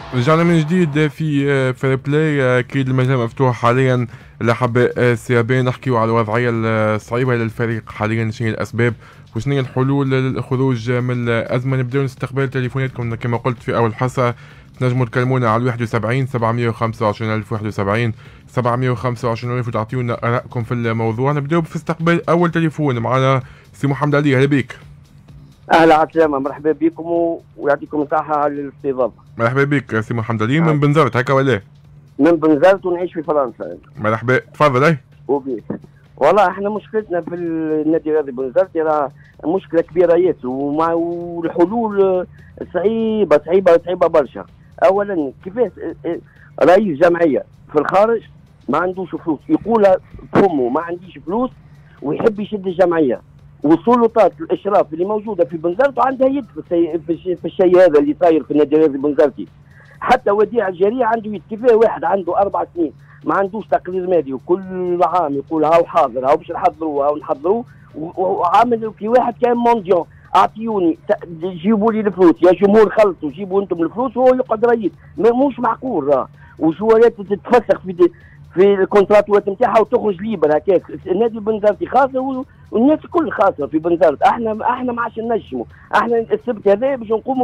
رجعنا من جديد في فري بلاي. اكيد المجال مفتوح حاليا لحباء السيابين. نحكيو على الوضعيه الصعيبه للفريق حاليا، شنو الاسباب وشنو هي الحلول للخروج من الازمه. نبداو نستقبل تليفوناتكم كما قلت في اول حصه. تنجموا تكلمونا على 71 725 ألف 71 725 ألف وتعطيونا ارائكم في الموضوع. نبداو في استقبال اول تليفون معنا سي محمد علي. اهلا بك. اهلا عسلامة، مرحبا بكم ويعطيكم الصحة على الاستضافة. مرحبا بك سي محمد علي من بنزرت هكا ولا؟ من بنزرت ونعيش في فرنسا. مرحبا، تفضل. اي وبيك. والله احنا مشكلتنا في النادي الرياضي بنزرت راه مشكلة كبيرة ياسر، والحلول صعيبة صعيبة صعيبة برشا. اولا كيفاش رئيس جمعية في الخارج ما عندوش فلوس يقولها بفمه ما عنديش فلوس ويحب يشد الجمعية، والسلطات الاشراف اللي موجوده في بنزرت عندها يد في الشيء هذا اللي صاير في النادي الرياضي بنزرتي. حتى وديع الجريء عنده يد. كيفاه واحد عنده 4 سنين ما عندوش تقرير مالي وكل عام يقول هاو حاضر هاو باش نحضروه هاو نحضروه، وعامل كي واحد كان مونديون اعطيوني جيبوا لي الفلوس يا جمهور خلصوا جيبوا انتم الفلوس وهو يقعد ريد. مش معقول راه. وجوارات تتفسخ في الكونتراتوات نتاعها وتخرج ليبر هكاك. النادي بنزرتي خاسر والناس الكل خاسره في بنزرت. احنا ما عادش نجموا. احنا السبت هذا باش نقوموا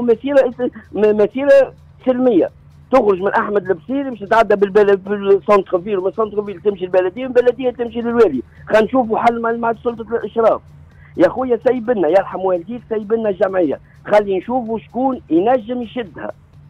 مسيره سلميه تخرج من احمد البصيري باش تتعدى بالسونتر فيل، ومن السونتر فيل تمشي البلديه، ومن البلديه تمشي للوالي. خلينا نشوفوا حل مع سلطه الاشراف. يا خويا سيب لنا يرحم والديك، سيب لنا الجمعيه، خلي نشوفوا شكون ينجم يشدها.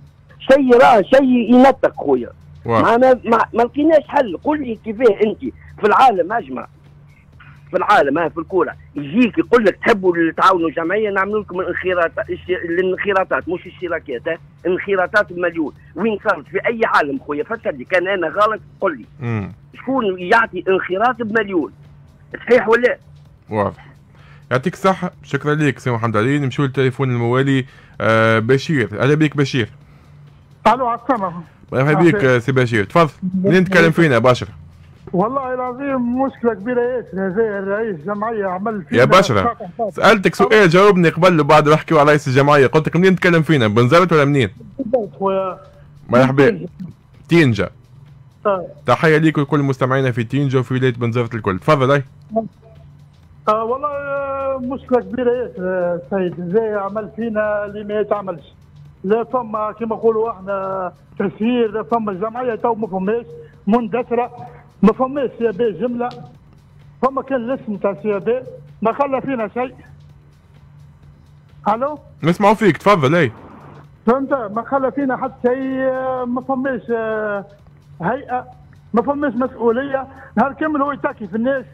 شيء ينطق خويا. ما لقيناش حل. قل لي كيفاه انت في العالم اجمع، في العالم في الكوره يجيك يقول لك تحبوا تعاونوا جمعيه نعملوا لكم الانخراطات مش الاشتراكات، انخراطات بمليون. وين صارت في اي عالم خويا؟ فكر لي كان انا غلط قل لي. شكون يعطي انخراط بمليون؟ صحيح ولا؟ واضح. يعطيك الصحة، شكرا لك سي محمد علي. نمشيو للتليفون الموالي. بشير. اهلا بك بشير. الو عالسلامة. مرحبا بك سي بشير، تفضل. منين نتكلم فينا باشر؟ والله العظيم مشكلة كبيرة ياسر. هذا الرئيس الجمعية عمل فينا يا بشرة سألتك سؤال جاوبني قبل وبعد نحكيو على رئيس الجمعية. قلت لك منين نتكلم فينا؟ بنزرت ولا منين؟ خويا مرحبا. تينجا. تحية ليك ولكل مستمعينا في تينجا وفي ولاية بنزرت الكل. تفضل. اي والله مشكلة كبيرة ياسر سيد. زي عمل فينا اللي ما يتعملش. لا فما كما نقولوا احنا تسيير، لا فما الجمعية تو ما فماش مندثرة، ما فماش سيابي جملة. فما كان الاسم تاع سيابي ما خلى فينا شيء. الو نسمعوا فيك، تفضل. اي فهمت. ما خلى فينا حتى شيء. ما فماش هيئة، ما فماش مسؤولية. نهار كامل هو يتاكي في الناس.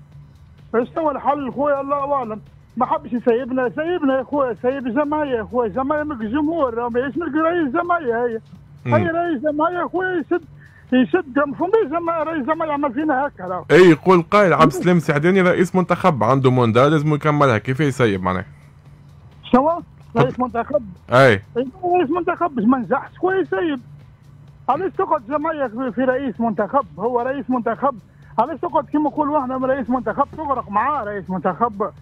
شنو الحل خويا؟ الله اعلم. ما حبش يسيبنا يا خويا. سيب الجمعيه يا خويا. الجمعيه ملك الجمهور، ماهيش ملك رئيس جمعيه. هي رئيس جمعيه خويا يشد. ما فماش رئيس جمعيه يعمل فينا هكا. اي يقول قائل عبد السلام السعداني رئيس منتخب عنده موندا لازم يكملها. كيف يسيب معناها؟ شنو؟ رئيس منتخب؟ اي رئيس منتخب باش ما نجحش خويا يسيب. علاش تقعد جمعيه في رئيس منتخب؟ هو رئيس منتخب. علاش تقعد كيما نقولوا احنا رئيس منتخب تغرق معاه رئيس منتخب؟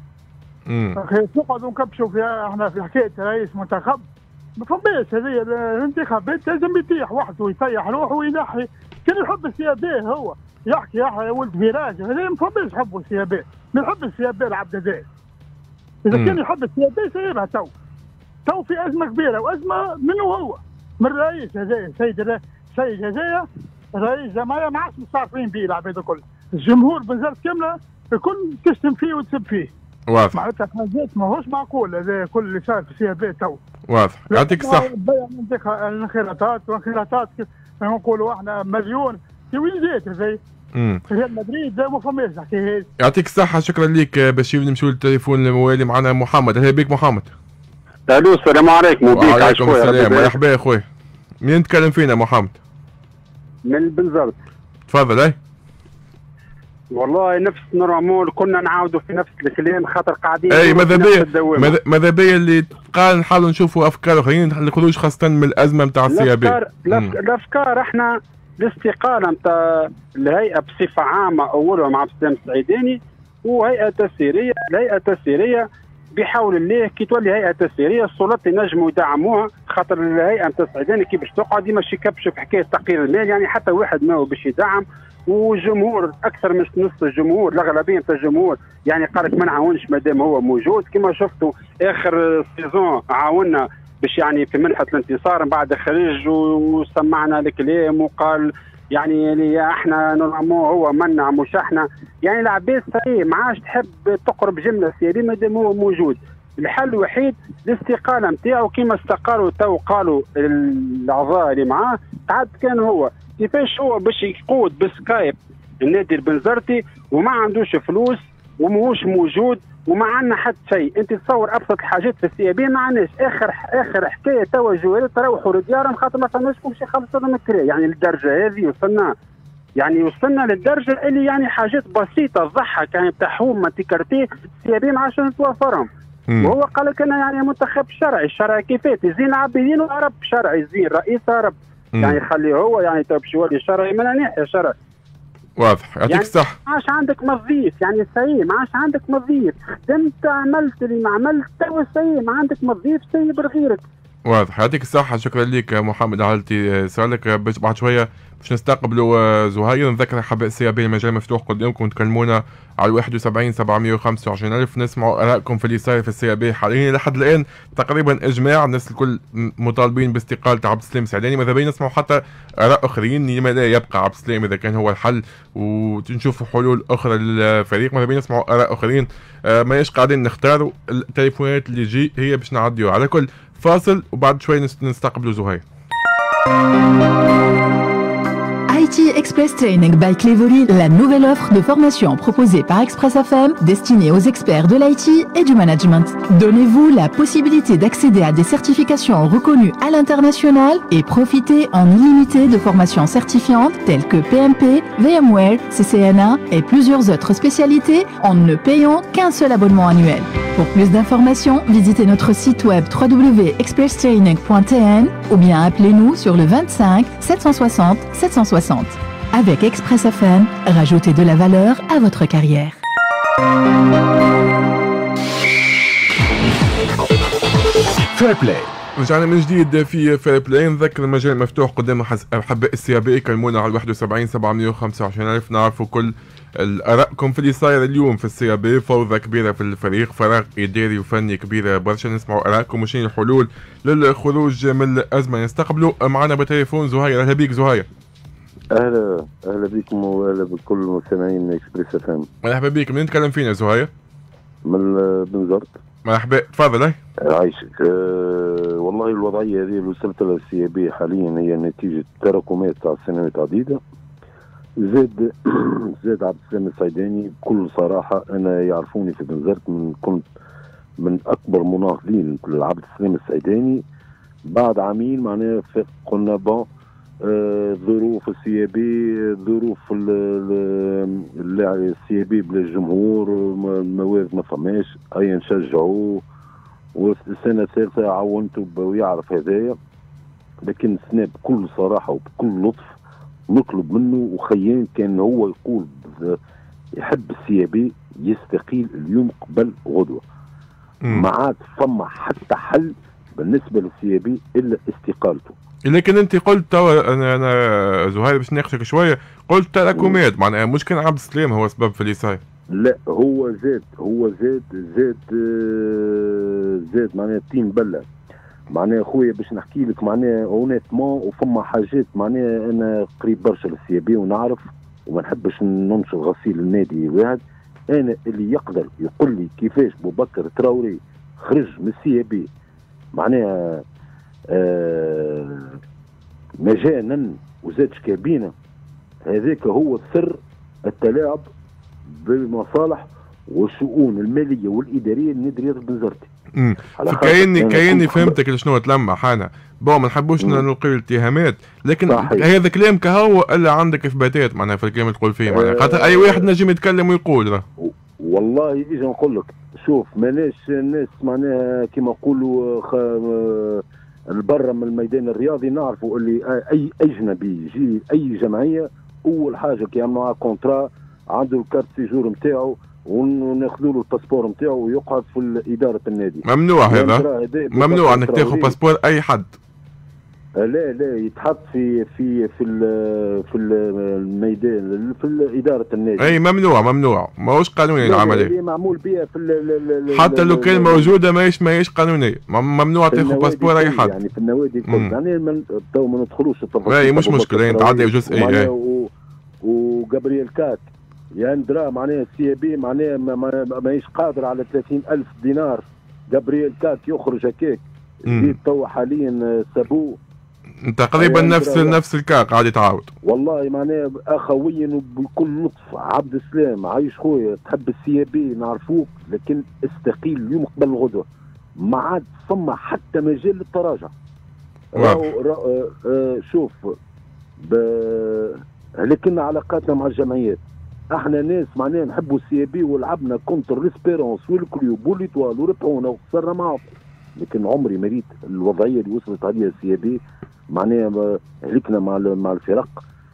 نقعدوا نكبشوا فيها احنا في حكايه رئيس منتخب. ما فماش. هذه الانتخابات لازم يطيح وحده يطيح روحه وينحي. كان يحب السيابيه هو يحكي يا ولد فيراج. هذا ما فماش حبوا السيابيه. ما يحب السيابيه العبد هذا. اذا كان يحب السيابيه سيبها تو في ازمه كبيره، وازمه منه هو من الرئيس هذا. سيد هذايا رئيس جمعيه ما عادش مستعرفين به العباد الكل. الجمهور بنزرت كامله الكل تشتم فيه وتسب فيه. واضح. معناتها حاجات ماهوش معقول. هذا كل اللي صار في السيابات تو. واضح. يعطيك الصحة. الانخراطات كما نقولوا احنا مليون. في وين جات هذي؟ ريال مدريد ما فماش الحكايه هذه. يعطيك الصحة، شكرا لك بشير. نمشيو للتليفون الموالي معنا محمد. اهلا بك محمد. الو السلام عليكم. وعليكم السلام. مرحبا يا اخوي. منين نتكلم فينا محمد؟ من بنزرت. تفضل. اي والله نفس نورمال كنا نعاودوا في نفس الكلام خاطر قاعدين. اي ماذا بيا اللي قال نحاولوا نشوفوا افكار اخرين الخروج خاصه من الازمه نتاع السيابي. الافكار احنا الاستقاله نتاع الهيئه بصفه عامه اولها مع عبد السلام السعيداني وهيئه تسييريه. الهيئه التسييريه بحول الله كي تولي هيئه تسييريه السلطات ينجموا يدعموها خاطر الهيئه نتاع السعيداني كي باش تقعد ديما يكبشوا في حكايه تقرير المال، يعني حتى واحد ما هو باش يدعم، والجمهور اكثر من نص الجمهور الاغلبيه نتاع الجمهور يعني قال لك ما نعاونش مادام هو موجود. كما شفتوا اخر سيزون عاونا باش يعني في منحه الانتصار من بعد خرج وسمعنا الكلام وقال يعني اللي احنا نرموه هو منع مش احنا، يعني العباد صحيح ما عادش تحب تقرب جمله سياديه مادام هو موجود. الحل الوحيد الاستقاله نتاعو كما استقالوا تو قالوا الاعضاء اللي معاه، عاد كان هو كيفاش هو باش يقود بسكايب النادي البنزرتي وما عندوش فلوس وماهوش موجود وما عندنا حتى شيء. انت تصور ابسط الحاجات في السي بي ما عندناش. اخر حكايه توا جوالات تروحوا لديارهم خاطر ما فماش باش يخلصوا لهم الكرا، يعني للدرجه هذه وصلنا، يعني وصلنا للدرجه اللي يعني حاجات بسيطه تضحك يعني بتاع حومه تيكارتيه السي بي ما عادش نتوفرهم. وهو قال لك انا يعني منتخب شرعي، الشرعي كيفاش يزين عابدين ورب شرعي يزين رئيس رب، يعني خليه هو يعني تو باش يولي شرعي من ناحيه شرعي. واضح، يعطيك يعني الصح. ما عادش عندك وظيف، يعني سيء ما عادش عندك وظيف، خدمت عملت اللي ما عملت توا سيء ما عندك وظيف سيء بغيرك. واضح، يعطيك الصحة. شكرا لك محمد علتي سؤالك. بعد شوية باش نستقبلوا زهير. نذكر حباء السي بي المجال مفتوح قدامكم، تكلمونا على 71 725 ألف، نسمعوا آرائكم في اللي صاير في السي بي حاليا. لحد الآن تقريبا إجماع، الناس الكل مطالبين باستقالة عبد السلام السعيداني. ماذا بينا نسمعوا حتى آراء آخرين لما لا يبقى عبد السلام إذا كان هو الحل، ونشوفوا حلول أخرى للفريق. ماذا بينا نسمعوا آراء آخرين. ما قاعدين نختاروا التليفونات اللي جي هي باش نعديوا. على كل فاصل وبعد شوي نستقبلوا زهير. IT Express Training by Clevory, la nouvelle offre de formation proposée par Express FM destinée aux experts de l'IT et du management. Donnez-vous la possibilité d'accéder à des certifications reconnues à l'international et profitez en illimité de formations certifiantes telles que PMP, VMware, CCNA et plusieurs autres spécialités en ne payant qu'un seul abonnement annuel. Pour plus d'informations, visitez notre site web www.expresstraining.tn ou bien appelez-nous sur le 25 760 760. Avec Express FM, rajoutez de la valeur à votre carrière. Fair Play. رجعنا من جديد في فير بلاي. نذكر المجال مفتوح قدام أحباء السي بي، يكلمونا على 71 725 ألف. نعرفوا كل آرائكم في اللي صاير اليوم في السي بي. فوضى كبيرة في الفريق، فراغ إداري وفني كبيرة برشا. نسمعوا آرائكم وشين الحلول للخروج من الأزمة. نستقبلوا معنا بتليفون زهير. أهلا بيك زهير. اهلا بكم واهلا بكل مستمعين اكسبريس اف ام. مرحبا بك. منين نتكلم فينا زهير؟ من بنزرت. مرحبا، تفضل. عايشك. والله الوضعيه هذه اللي وصلت لها السي بي حاليا هي نتيجه تراكمات تاع سنوات عديده. زاد عبد السلام السعيداني بكل صراحه، انا يعرفوني في بنزرت كنت من اكبر مناهضين لعبد السلام السعيداني. بعد عامين معناها قلنا بون ظروف السي بي، ظروف السي بي بلا الجمهور، الموارد ما فماش، اي نشجعوه. والسنه الثالثه عاونته ويعرف هذايا، لكن السنه بكل صراحه وبكل لطف نطلب منه، وخيان كان هو يقول يحب السي بي يستقيل اليوم قبل غدوه. ما عاد فما حتى حل بالنسبه للسي بي الا استقالته. لكن انت قلت انا زهير باش ناقشك شويه، قلت تراكمات، معناها مش كان عبد السلام هو سبب في اللي صاير. لا، هو زاد معناها تيم بله. معناها خويا باش نحكي لك معناها اونيتمون، وفما حاجات معناها انا قريب برشا للسي بي ونعرف، وما نحبش ننشر غسيل النادي واحد. انا اللي يقدر يقول لي كيفاش بوبكر تراوري خرج من السي بي معناها مجانا وزاد شكابينه، هذاك هو سر التلاعب بالمصالح والشؤون الماليه والاداريه لنادي رياض بنزرتي. كايني فهمتك لشنو تلمح. انا ما نحبوش نلقي الاتهامات، لكن صحيح. هذا كلام كهو الا عندك اثباتات معناها في الكلام اللي تقول فيه، معناها خاطر اي واحد نجم يتكلم ويقول. والله اجي نقول لك، شوف ماناش الناس معناها كيما نقولوا البرة من الميدان الرياضي نعرفوا اللي اي اجنبي يجي اي جمعيه اول حاجه كيعملوا معاه كونترا عنده الكارت سيجور نتاعو وناخذوا له الباسبور نتاعو ويقعد في اداره النادي. ممنوع هذا، ممنوع انك تاخذ باسبور اي حد. لا يتحط في الميدان في إدارة النادي. اي ممنوع ماهوش قانوني العملية اللي معمول بها في حتى لو كان موجودة ماهيش قانونية، ممنوع تاخذ باسبور اي حد يعني في النوادي الكل. يعني تو ما ندخلوش التفاصيل. اي مش مشكلة نتعدى جزئي. وجابرييل كات يعني درا معناها السي بي معناها ماهيش قادر على 30,000 دينار. جابرييل كات يخرج هكاك زيد تو حاليا سابو تقريبا نفس الكا قاعد يتعاود. والله معناها اخويا وبكل لطف عبد السلام عايش خويا تحب السي بي نعرفوك، لكن استقيل اليوم قبل الغدوه ما عاد ثم حتى مجال للتراجع. شوف لكن علاقاتنا مع الجمعيات احنا ناس معناها نحبوا السي بي ولعبنا كونتر ليسبيرونس والكليوب واليتوال وربحونا وخسرنا معهم، لكن عمري ما ريت الوضعيه اللي وصلت عليها السي بي معناها هلكنا مع الفرق.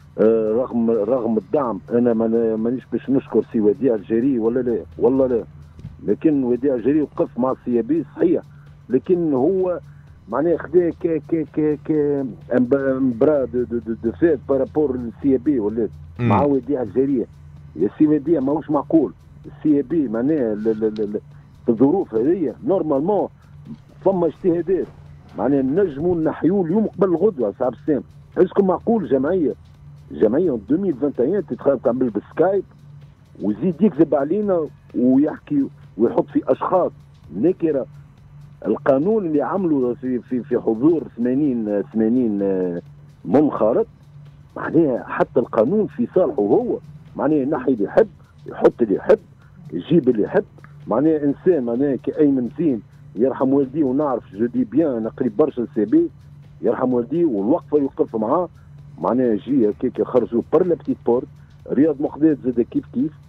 رغم الدعم انا مانيش باش نشكر سي وديع الجري ولا لا لكن وديع الجري وقف مع السي بي صحيح، لكن هو معناها خدا ك امبرا دو فيت بارابور للسي بي ولات مع وديع الجري. يا سي وديع ماهوش معقول السي بي معناها في الظروف هذه نورمالمون ثم اجتهادات معناها نجموا نحيوا اليوم قبل الغدوه صعب السام. حسكم معقول جمعيه 2021 تعمل بالسكايب ويزيد يكذب علينا ويحكي ويحط في اشخاص نكره. القانون اللي عملوا في حضور 80 منخرط معناها حتى القانون في صالحه هو معناها ينحي اللي يحب يحط اللي يحب يجيب اللي يحب. معناها انسان معناها كأيمن زين يرحم والديه ونعرف جو دي بيان انا قريب برشا السي بي يرحم والديه والوقفه يوقف معاه معناها يجي هكاك يخرجوا بر لا بتيت بورت. رياض مقداد زاد كيف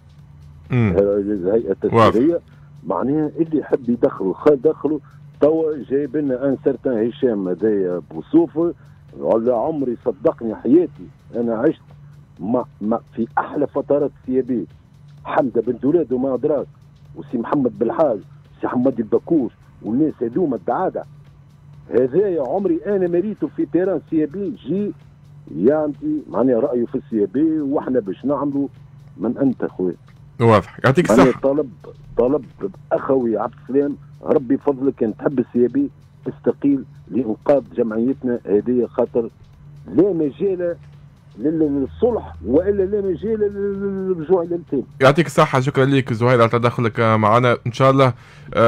الهيئه التسويقيه معناها اللي يحب يدخلوا توا جايب لنا ان سارتان هشام هذايا بوصوف. على عمري صدقني حياتي انا عشت ما في احلى فترات السي بي حمده بنت ولاد وما ادراك وسي محمد بالحاج سي حمادي البكوش والناس هذوما الدعاده هذايا عمري انا مريته في تيران سي بي جي يعني معناها رايه في السي بي واحنا باش نعملوا من انت خويا. واضح يعطيك الصحه. طلب اخوي عبد السلام ربي فضلك كان تحب السي بي استقيل لانقاذ جمعيتنا هذه خاطر لا مجال للصلح والا لا مجال للرجوع الى التاني. يعطيك الصحة. شكرا لك زهير على تدخلك معنا. ان شاء الله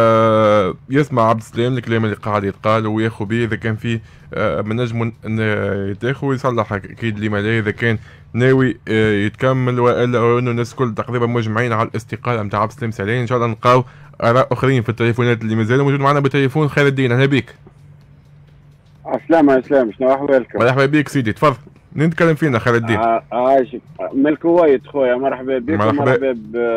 يسمع عبد السلام الكلام اللي قاعد يتقال وياخذ به اذا كان فيه من نجم يتاخذ ويصلح اكيد لما لا اذا كان ناوي يتكمل والا انه الناس الكل تقريبا مجمعين على الاستقالة نتاع عبد السلام سالين. ان شاء الله نلقاو اراء اخرين في التليفونات اللي مازالوا موجود معنا بالتليفون. خير الدين اهلا بك. السلام شنو احوالكم؟ مرحبا بك سيدي تفضل. نتكلم فينا خير الدين. عايشك من الكويت خويا. مرحبا بك ومرحبا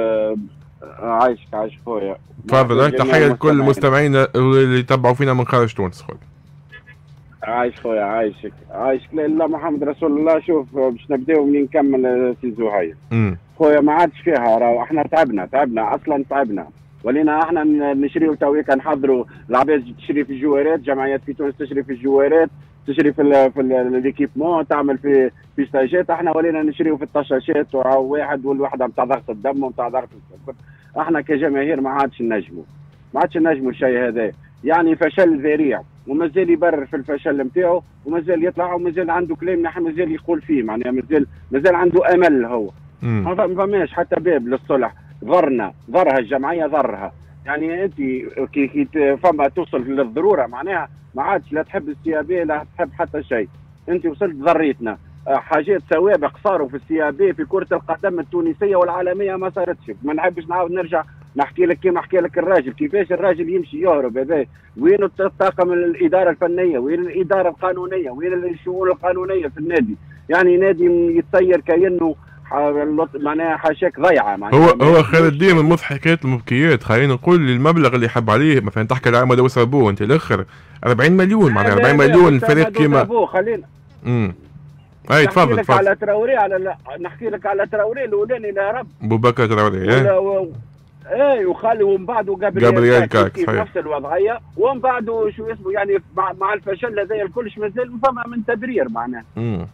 عايشك خويا. تفضل. تحية لكل المستمعين اللي يتبعوا فينا من خارج تونس خويا. عايش خويا عايشك لا محمد رسول الله. شوف باش نبداو منين نكمل في زهير خويا ما عادش فيها راهو احنا تعبنا اصلا تعبنا ولينا احنا نشريو تويك نحضروا العباد تشري في الجوارات جمعيات في تونس تشري في الجوارات تشري في الإيكيبمون تعمل في ستاجات. احنا ولينا نشريو في الطشاشات واحد والوحده نتاع ضغط الدم ونتاع ضغط السكر. احنا كجماهير ما عادش نجموا الشيء هذا يعني فشل ذريع ومازال يبرر في الفشل نتاعو ومازال يطلع ومازال عنده كلام نحن مازال يقول فيه معناها مازال عنده امل هو. ما فماش حتى باب للصلح. ضرها الجمعيه ضرها يعني انت كي فما توصل للضروره معناها ما عادش لا تحب السي بي لا تحب حتى شيء. انت وصلت ضريتنا. حاجات سوابق صاروا في السي بي في كره القدم التونسيه والعالميه ما صارتش. ما نحبش نعاود نرجع نحكي لك كيما حكي لك الراجل كيفاش الراجل يمشي يهرب هذا. وين الطاقم الاداره الفنيه وين الاداره القانونيه وين الشؤون القانونيه في النادي. يعني نادي يتسير كأنه معناها حاشاك ضيعه هو خير الدين من مضحكات المبكيات. خلينا نقول المبلغ اللي يحب عليه مثلا تحكي العام هذا وسابوه انت الاخر 40 مليون معناها 40 مليون الفريق كيما خلينا اي تفضل نحكي لك على تراوري نحكي لك على تراوري الاولاني يا رب بوبكر تراوري اي وخالي ومن بعده جابرييل كاك في نفس الوضعيه، ومن بعده شو اسمه يعني مع الفشل هذا الكلش مازال فما من تبرير معناه.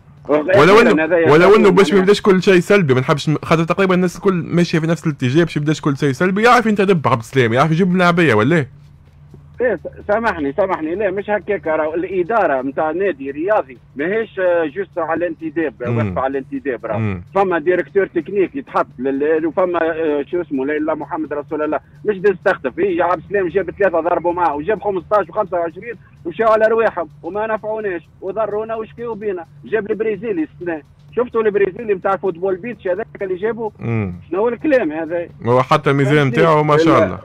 ولو انه باش ما يبداش كل شيء سلبي، ما نحبش خاطر تقريبا الناس الكل ماشيه في نفس الاتجاه باش يبداش كل شيء سلبي، يعرف ينتدب عبد السلام، يعرف يجيب لاعبيه ولا ايه. سامحني لا مش هكاك، راهو الاداره نتاع نادي رياضي ماهيش جوست على الانتداب، واقفه على الانتداب، راهو فما ديريكتور تكنيك يتحط وفما شو اسمه لا اله محمد رسول الله، مش تستخطف. يا عبد السلام جاب 3 ضربوا معه وجاب 15 و25 ومشاو على رواحهم وما نفعوناش وضرونا وشكيو بينا. جاب البرازيلي السنه، شفتوا البرازيلي نتاع فوتبول بيتش هذاك اللي جابوا؟ شنو هو الكلام هذا؟ هو حتى الميزان نتاعو ما شاء الله.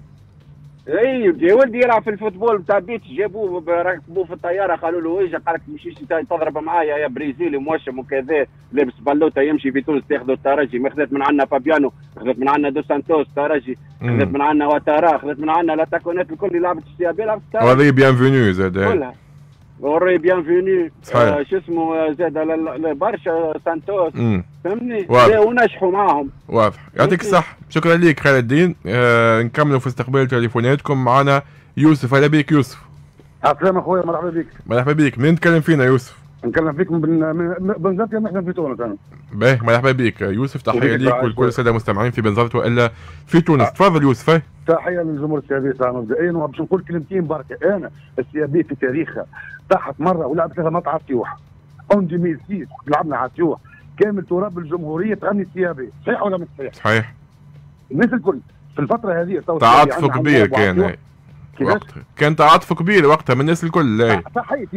اي يا ولدي يلعب في الفوتبول بتاع بيتش، جابوه ركبوه في الطياره قالوا له اجا، قال لك تمشيش تضرب معايا يا برازيلي موشم وكذا لابس بالوطه يمشي في تونس تاخذوا الترجي. ما خذت من عندنا فابيانو، خذت من عندنا دو سانتوس ترجي، خذت من عندنا واتارا، خذت من عندنا لاتاكونات الكل اللي لعبت السيابي لعبت الترجي. هذه بيانفينيو زاد كلها اوري بيانفينيو شو اسمه زاد برشا سانتوس فهمني ونجحوا معاهم. واضح. يعطيك الصحة، شكرا ليك خالد الدين. نكملوا في استقبال تليفوناتكم. معنا يوسف. اهلا بك يوسف. السلام اخويا، مرحبا بك. مرحبا بك. منين نتكلم فينا يوسف؟ نتكلم فيك من بنزرت، نحن في تونس انا. باهي مرحبا بك يوسف، تحية ليك ولكل السادة المستمعين في بنزرت والا في تونس. تفضل يوسف. تحية للجمهور السيابي مبدئيا، وباش نقول كلمتين بركة. انا السيابي في تاريخها طاحت مرة ولعب 3 مرات على التيوح. اون 2006 لعبنا على التيوح كامل تراب الجمهورية تغني السيابي، صحيح ولا مش صحيح؟ صحيح. الناس الكل في الفترة هذه تعاطف كبير كان وقتها، كان تعاطف كبير وقتها من الناس الكل. صحيح.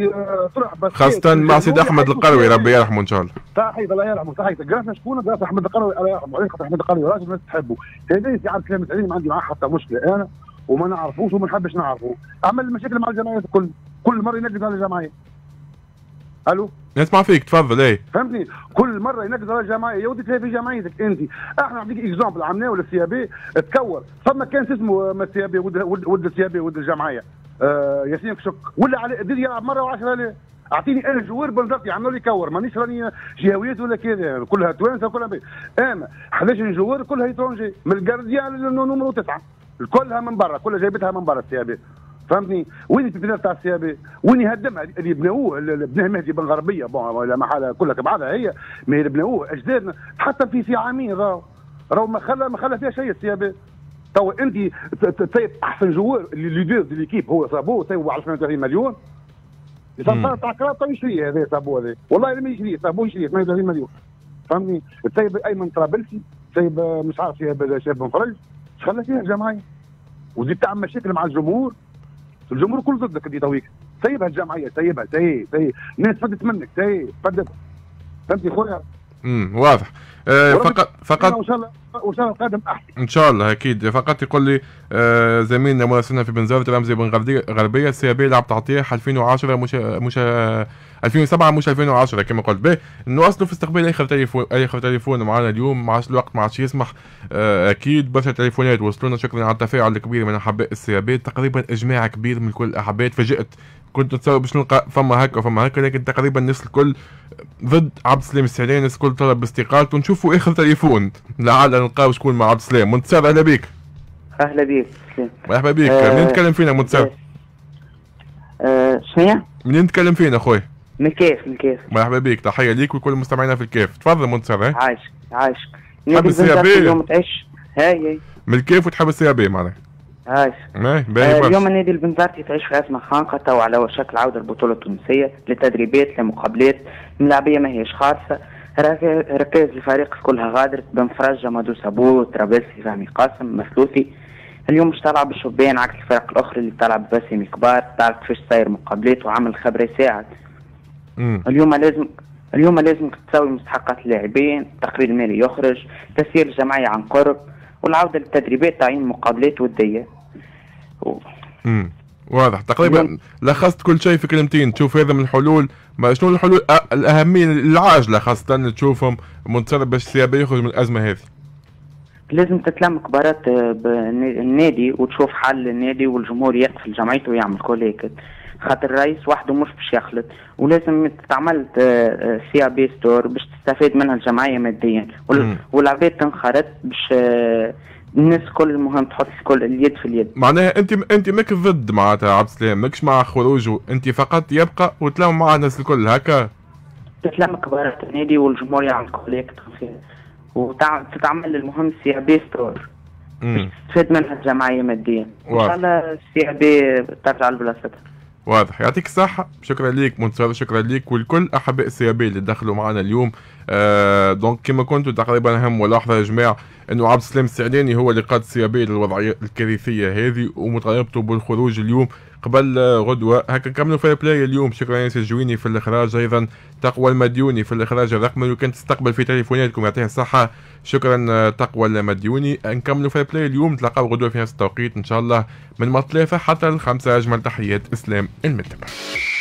خاصة مع سيد احمد القروي ربي يرحمه ان شاء الله. صحيح الله يرحمه. صحيح. قرأنا شكون؟ قرأنا احمد القروي الله يرحمه. عليه خاطر احمد القروي راجل الناس تحبه. هذا سي عبد السلام السعيد ما عندي معاه حتى مشكلة انا، وما نعرفوش وما نحبش نعرفه. عمل مشاكل مع الجمعيات الكل، كل مرة ينقز على الجمعية. الو نسمع فيك تفضل. فهمتني؟ كل مره ينقز على الجمعيه. يا ودي تلاقي في جمعيتك انت. احنا نعطيك اكزومبل، عمناه السيابي تكور، فما كان اسمه السيابي ولد السيابي ولد الجمعيه ياسين كشك، ولا على دير يلعب مره و10 ليه؟ اعطيني انا جوار بنزرتي عملوا لي كور، مانيش راني جهويات ولا كذا، كلها توانسه كلها انا 11 جوار كلها يترونجي من الجارديان نمرو 9، كلها من برا، كلها جايبتها من برا السيابي. فهمتني؟ وين التدريب تاع السيابي؟ وين يهدمها اللي بناوه بناه مهدي بن غربيه، بون لا محاله كلها بعضها هي، ما اللي بناوه اجدادنا حتى في عامين راهو ما خلى فيها شيء السيابي. تو انت تسيب احسن جوار اللي دير دي ليكيب هو صابوه سيبوا على 32 مليون. صار تاع كلاب تو يشري هذا صابوه هذا، والله لما يشري صابوه يشري 32 مليون. فهمتني؟ تسيب ايمن طرابلسي، تسيب مش عارف شاب بن فرج، خلى فيها الجمعيه. وزيد تعمل مشاكل مع الجمهور كل ضدك انت تويك. سيبها الجمعيه، سيبها الناس فدت منك، فدت. فهمتي خويا؟ واضح. فقط ان شاء الله القادم احسن ان شاء الله اكيد. فقط يقول لي زميلنا مراسلنا في بنزرت رمزي بن غربيه السيابي لعب تعطيح 2010 مش 2007 مش 2010 كما قلت. به نواصلوا في استقبال اخر تليفون معنا اليوم، ما عادش الوقت ما عادش يسمح. اكيد برشا تليفونات وصلونا، شكرا على التفاعل الكبير من احباء السيابي، تقريبا اجماع كبير من كل الاحباء. تفاجئت، كنت نتصور باش نلقى فما هكا وفما هكا، لكن تقريبا الناس الكل ضد عبد السلام السعيداني، الناس الكل طلب باستقالته. ونشوفوا اخر تليفون لعل نلقاو شكون مع عبد السلام. منتصر اهلا بك. اهلا بك. مرحبا بك. منين نتكلم فينا منتصر؟ شنو؟ منين نتكلم فينا خويا؟ من الكيف. مرحبا بك، تحيه ليك وكل مستمعينا في الكيف. تفضل منتصر. عايشك. تحب السيابي اليوم تعيش هاي من الكيف وتحب السيابي معناها؟ عايش. اليوم النادي البنزرتي تعيش في ازمه خانقه، تو على وشك العوده البطوله التونسيه لتدريبات لمقابلات، الملاعبيه ما هيش خالصه، ركائز الفريق كلها غادرت، بن فرج مدو سابو طرابلسي فهمي قاسم مثلوثي. اليوم مش تلعب الشبان عكس الفرق الاخرى اللي تلعب باسمي كبار، تعرف كيفاش صاير مقابلات وعمل خبره يساعد. اليوم لازم تساوي مستحقات اللاعبين، التقرير المالي يخرج، تسيير الجمعيه عن قرب، والعوده للتدريبات تعيين مقابلات وديه. واضح. تقريبا لخصت كل شيء في كلمتين. تشوف هذا من الحلول، ما شنو الحلول الاهميه العاجله خاصه تشوفهم منتصر باش السيابي يخرج من الازمه هذه؟ لازم تتلم كبارات النادي وتشوف حل النادي، والجمهور يقف لجمعيته ويعمل كل هيك، خاطر الرئيس وحده مش باش يخلط، ولازم تعمل سي بي ستور باش تستفيد منها الجمعيه ماديا، والعباد تنخرط باش الناس كل المهم تحط كل اليد في اليد. معناها انت ماك ضد معناتها عبد السلام، ماكش مع خروجه، انت فقط يبقى وتلام مع الناس الكل هكا؟ تتلم كبار النادي والجمهور يعمل كوليكت وتتعمل المهم السي بي ستور تستفاد منها الجمعيه ماديا. ان شاء الله السي بي ترجع لبلاصتها. واضح، يعطيك الصحة، شكرا ليك منتصر، شكرا ليك ولكل أحباء السي بي اللي دخلوا معنا اليوم. دونك كما كنتوا تقريبا هم ملاحظة يا جماعة انه عبد السلام السعداني هو اللي قاد السي بي للوضعية الكارثية هذه ومطالبته بالخروج اليوم قبل غدوة. هكا نكملوا في البلاي اليوم. شكرا ياسر الجويني في الإخراج، أيضا تقوى المديوني في الإخراج الرقمي، وكانت تستقبل في تليفوناتكم يعطيها الصحة. شكرا تقوى المديوني. نكملوا في البلاي اليوم، نتلاقاو غدوة في نفس التوقيت إن شاء الله من 3 حتى 5. أجمل تحيات إسلام المتبع.